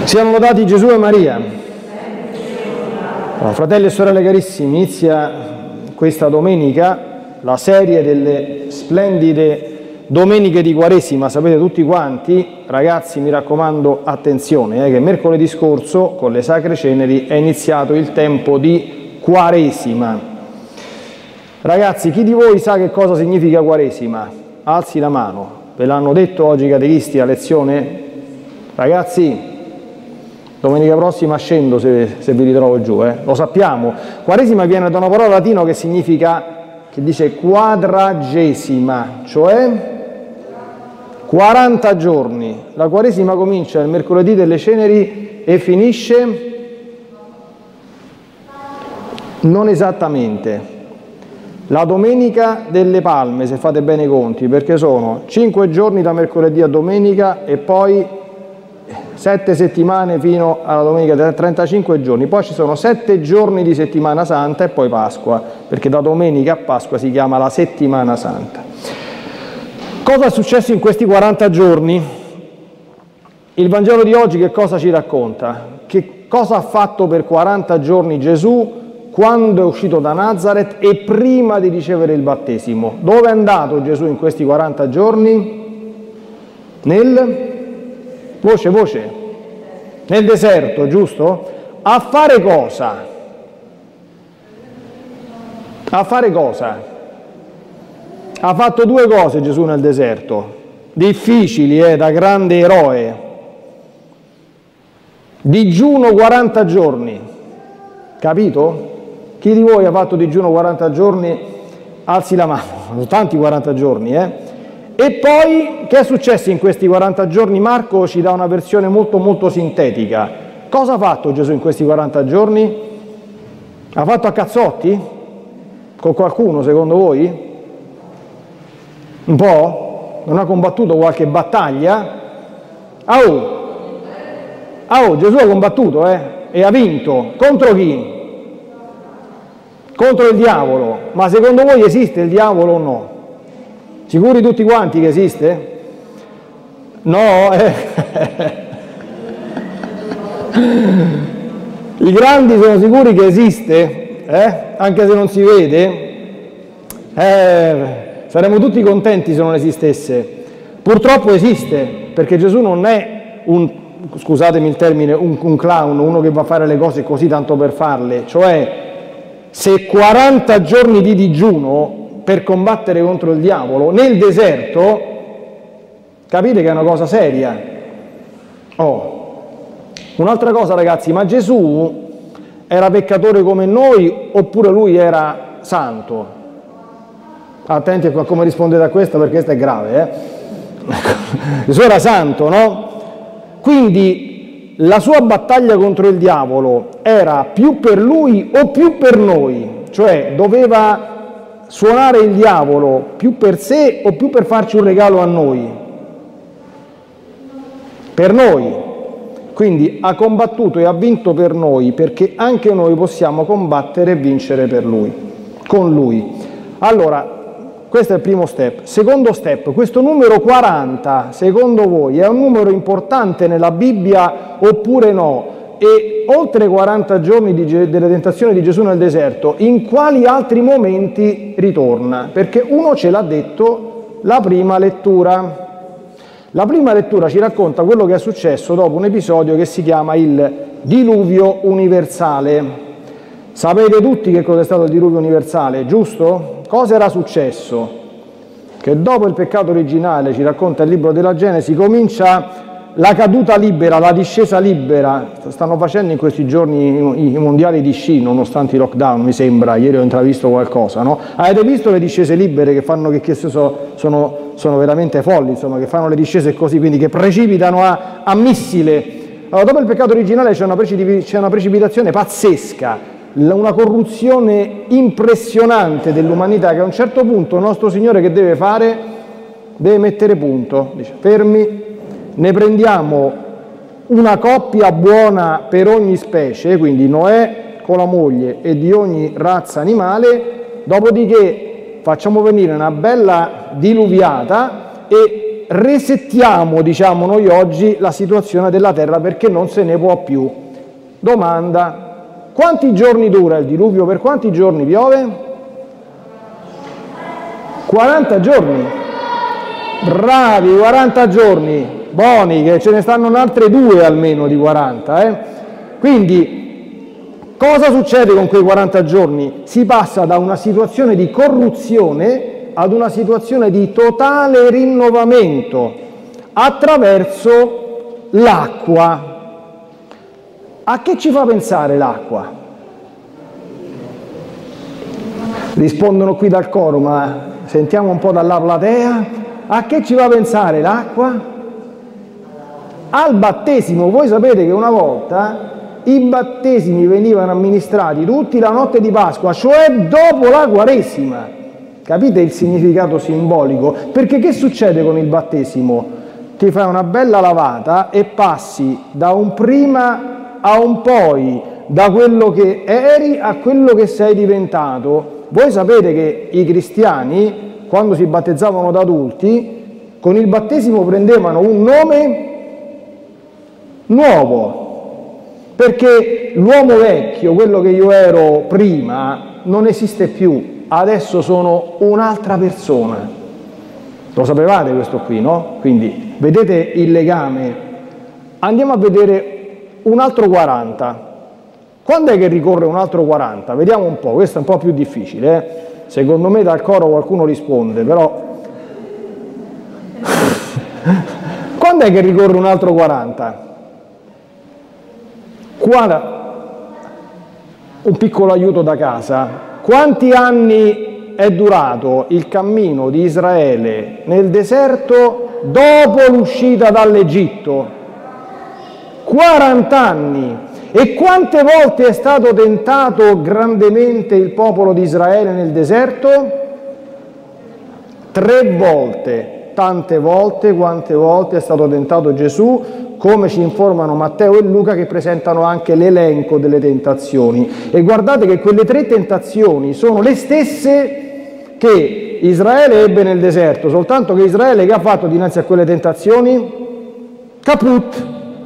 Siano lodati Gesù e Maria. Allora, fratelli e sorelle carissimi, inizia questa domenica la serie delle splendide domeniche di Quaresima. Sapete tutti quanti, ragazzi, mi raccomando, attenzione, che mercoledì scorso con le Sacre Ceneri è iniziato il tempo di Quaresima. Ragazzi, chi di voi sa che cosa significa Quaresima? Alzi la mano. Ve l'hanno detto oggi i catechisti a lezione? Ragazzi, domenica prossima scendo se vi ritrovo giù, lo sappiamo. Quaresima viene da una parola latina che significa, che dice quadragesima, cioè 40 giorni. La Quaresima comincia il mercoledì delle Ceneri e finisce non esattamente la domenica delle Palme, se fate bene i conti, perché sono 5 giorni da mercoledì a domenica e poi 7 settimane fino alla domenica, 35 giorni, poi ci sono 7 giorni di settimana santa e poi Pasqua, perché da domenica a Pasqua si chiama la settimana santa. Cosa è successo in questi 40 giorni? Il Vangelo di oggi che cosa ci racconta? Che cosa ha fatto per 40 giorni Gesù quando è uscito da Nazaret e prima di ricevere il battesimo? Dove è andato Gesù in questi 40 giorni? Voce. Nel deserto, giusto? A fare cosa? A fare cosa? Ha fatto 2 cose Gesù nel deserto, difficili, da grande eroe. Digiuno 40 giorni, capito? Chi di voi ha fatto digiuno 40 giorni? Alzi la mano, sono tanti 40 giorni, E poi, che è successo in questi 40 giorni? Marco ci dà una versione molto sintetica. Cosa ha fatto Gesù in questi 40 giorni? Ha fatto a cazzotti? Con qualcuno, secondo voi? Un po'? Non ha combattuto qualche battaglia? Gesù ha combattuto, e ha vinto. Contro chi? Contro il diavolo. Ma secondo voi esiste il diavolo o no? Sicuri tutti quanti che esiste? No? I grandi sono sicuri che esiste? Anche se non si vede? Saremmo tutti contenti se non esistesse. Purtroppo esiste, perché Gesù non è scusatemi il termine, un clown, uno che va a fare le cose così tanto per farle. Cioè, se 40 giorni di digiuno per combattere contro il diavolo nel deserto, capite che è una cosa seria. Un'altra cosa, ragazzi, ma Gesù era peccatore come noi oppure lui era santo? Attenti a come rispondete a questo, perché questo è grave, Gesù era santo, no? Quindi la sua battaglia contro il diavolo era più per lui o più per noi? Cioè, doveva suonare il diavolo più per sé o più per farci un regalo a noi? Per noi. Quindi ha combattuto e ha vinto per noi, perché anche noi possiamo combattere e vincere per lui, con lui. Allora, questo è il primo step. Secondo step, questo numero 40, secondo voi, è un numero importante nella Bibbia oppure no? E oltre 40 giorni delle tentazioni di Gesù nel deserto, in quali altri momenti ritorna? Perché uno ce l'ha detto, la prima lettura. La prima lettura ci racconta quello che è successo dopo un episodio che si chiama il diluvio universale. Sapete tutti che cosa è stato il diluvio universale, giusto? Cosa era successo? Che dopo il peccato originale, ci racconta il libro della Genesi, comincia la caduta libera, la discesa libera. Stanno facendo in questi giorni i mondiali di sci, nonostante i lockdown, mi sembra. Ieri ho intravisto qualcosa, no? Avete visto le discese libere che fanno, che sono veramente folli, insomma, che fanno le discese così, quindi che precipitano a missile. Allora, dopo il peccato originale c'è una precipitazione pazzesca, una corruzione impressionante dell'umanità, che a un certo punto il nostro Signore che deve fare? Deve mettere punto. Dice, fermi, ne prendiamo una coppia buona per ogni specie, quindi Noè con la moglie e di ogni razza animale, dopodiché facciamo venire una bella diluviata e resettiamo, diciamo noi oggi, la situazione della terra perché non se ne può più. Domanda: quanti giorni dura il diluvio? Per quanti giorni piove? 40 giorni. Bravi, 40 giorni. Buoni, che ce ne stanno altre 2 almeno di 40. Quindi, cosa succede con quei 40 giorni? Si passa da una situazione di corruzione ad una situazione di totale rinnovamento attraverso l'acqua. A che ci fa pensare l'acqua? Rispondono qui dal coro, ma sentiamo un po' dalla platea. A che ci fa pensare l'acqua? Al battesimo. Voi sapete che una volta i battesimi venivano amministrati tutti la notte di Pasqua, cioè dopo la Quaresima. Capite il significato simbolico? Perché che succede con il battesimo? Ti fai una bella lavata e passi da un prima a un poi, da quello che eri a quello che sei diventato. Voi sapete che i cristiani, quando si battezzavano da adulti, con il battesimo prendevano un nome nuovo, perché l'uomo vecchio, quello che io ero prima, non esiste più. Adesso sono un'altra persona. Lo sapevate questo qui, no? Quindi vedete il legame. Andiamo a vedere un altro 40. Quando è che ricorre un altro 40? Vediamo un po', questo è un po' più difficile. Secondo me dal coro qualcuno risponde, però... Quando è che ricorre un altro 40? Un piccolo aiuto da casa. Quanti anni è durato il cammino di Israele nel deserto dopo l'uscita dall'Egitto? 40 anni. E quante volte è stato tentato grandemente il popolo di Israele nel deserto? 3 volte. Tante volte, quante volte è stato tentato Gesù, come ci informano Matteo e Luca, che presentano anche l'elenco delle tentazioni. E guardate che quelle 3 tentazioni sono le stesse che Israele ebbe nel deserto, soltanto che Israele che ha fatto dinanzi a quelle tentazioni? Caput,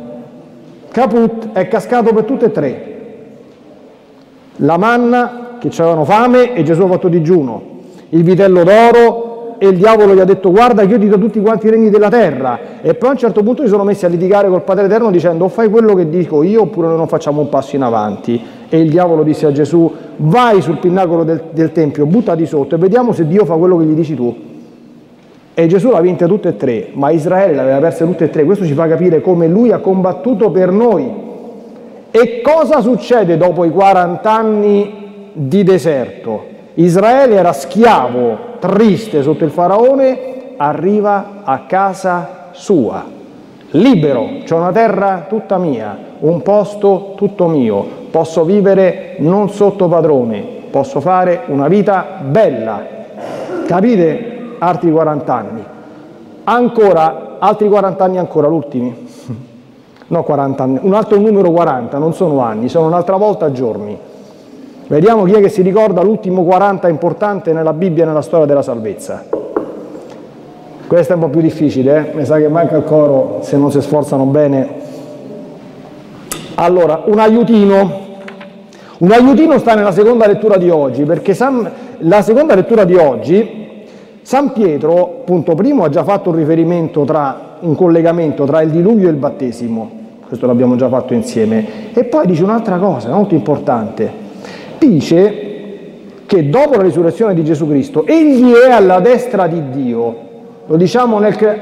è cascato per tutte e 3. La manna, che avevano fame e Gesù ha fatto digiuno, il vitello d'oro, e il diavolo gli ha detto: guarda che io ti do tutti quanti i regni della terra. E poi a un certo punto si sono messi a litigare col Padre Eterno dicendo: o fai quello che dico io oppure noi non facciamo un passo in avanti. E il diavolo disse a Gesù: vai sul pinnacolo del Tempio, buttati sotto e vediamo se Dio fa quello che gli dici tu. E Gesù l'ha vinte tutte e 3, ma Israele le aveva perse tutte e 3. Questo ci fa capire come lui ha combattuto per noi. E cosa succede dopo i 40 anni di deserto? Israele era schiavo, triste sotto il faraone, arriva a casa sua, libero, c'è una terra tutta mia, un posto tutto mio, posso vivere non sotto padrone, posso fare una vita bella. Capite? Altri 40 anni. Ancora, altri 40 anni ancora, l'ultimi. No, 40 anni, un altro numero 40, non sono anni, sono un'altra volta giorni. Vediamo chi è che si ricorda l'ultimo 40 importante nella Bibbia e nella storia della salvezza. Questo è un po' più difficile, mi sa che manca il coro se non si sforzano bene. Allora, un aiutino sta nella seconda lettura di oggi, perché la seconda lettura di oggi, San Pietro, punto primo, ha già fatto un riferimento un collegamento tra il diluvio e il battesimo, questo l'abbiamo già fatto insieme, e poi dice un'altra cosa molto importante. Dice che dopo la risurrezione di Gesù Cristo egli è alla destra di Dio. Lo diciamo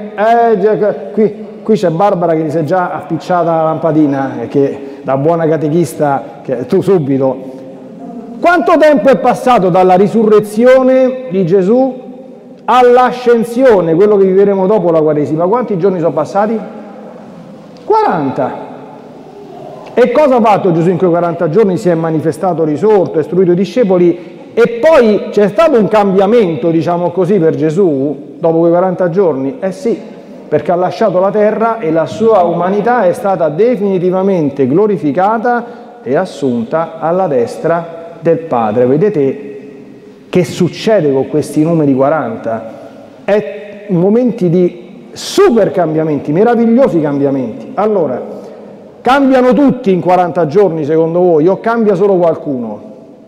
qui c'è Barbara che gli si è già appicciata la lampadina, che da buona catechista, che tu subito. Quanto tempo è passato dalla risurrezione di Gesù all'ascensione, quello che vivremo dopo la Quaresima? Quanti giorni sono passati? 40. E cosa ha fatto Gesù in quei 40 giorni? Si è manifestato risorto, ha istruito i discepoli, e poi c'è stato un cambiamento, diciamo così, per Gesù dopo quei 40 giorni? Eh sì, perché ha lasciato la terra e la sua umanità è stata definitivamente glorificata e assunta alla destra del Padre. Vedete che succede con questi numeri 40? È momenti di super cambiamenti, meravigliosi cambiamenti. Allora, cambiano tutti in 40 giorni secondo voi o cambia solo qualcuno?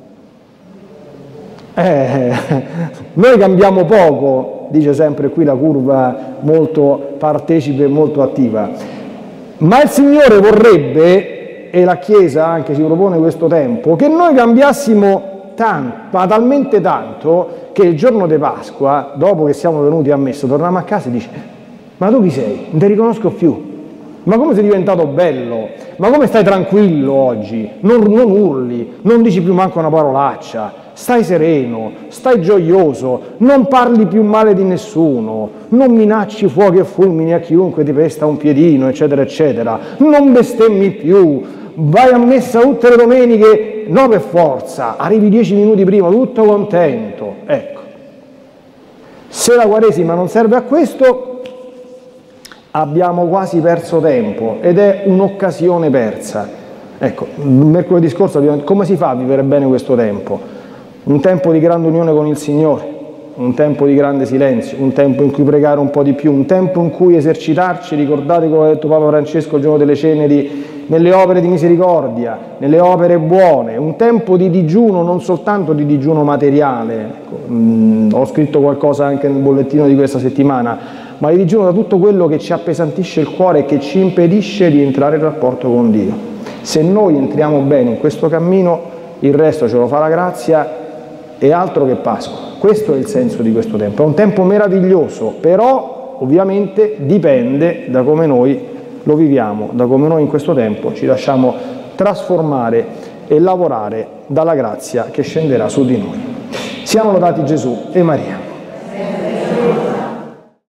Noi cambiamo poco, dice sempre qui la curva molto partecipe e molto attiva, ma il Signore vorrebbe, e la Chiesa anche si propone questo tempo, che noi cambiassimo tanto, ma talmente tanto, che il giorno di Pasqua, dopo che siamo venuti a messa, torniamo a casa e dice: ma tu chi sei? Non ti riconosco più. Ma come sei diventato bello? Ma come stai tranquillo oggi? Non urli, non dici più manco una parolaccia, stai sereno, stai gioioso, non parli più male di nessuno, non minacci fuochi e fulmini a chiunque ti pesta un piedino, eccetera, eccetera, non bestemmi più, vai a messa tutte le domeniche, no per forza, arrivi 10 minuti prima, tutto contento. Ecco, se la Quaresima non serve a questo, abbiamo quasi perso tempo ed è un'occasione persa. Ecco, mercoledì scorso come si fa a vivere bene questo tempo? Un tempo di grande unione con il Signore, un tempo di grande silenzio, un tempo in cui pregare un po' di più, un tempo in cui esercitarci, ricordate come ha detto Papa Francesco il giorno delle ceneri, nelle opere di misericordia, nelle opere buone, un tempo di digiuno, non soltanto di digiuno materiale, ho scritto qualcosa anche nel bollettino di questa settimana, ma di digiuno da tutto quello che ci appesantisce il cuore e che ci impedisce di entrare in rapporto con Dio. Se noi entriamo bene in questo cammino, il resto ce lo fa la grazia e altro che Pasqua. Questo è il senso di questo tempo. È un tempo meraviglioso, però ovviamente dipende da come noi lo viviamo, da come noi in questo tempo ci lasciamo trasformare e lavorare dalla grazia che scenderà su di noi. Siano lodati Gesù e Maria.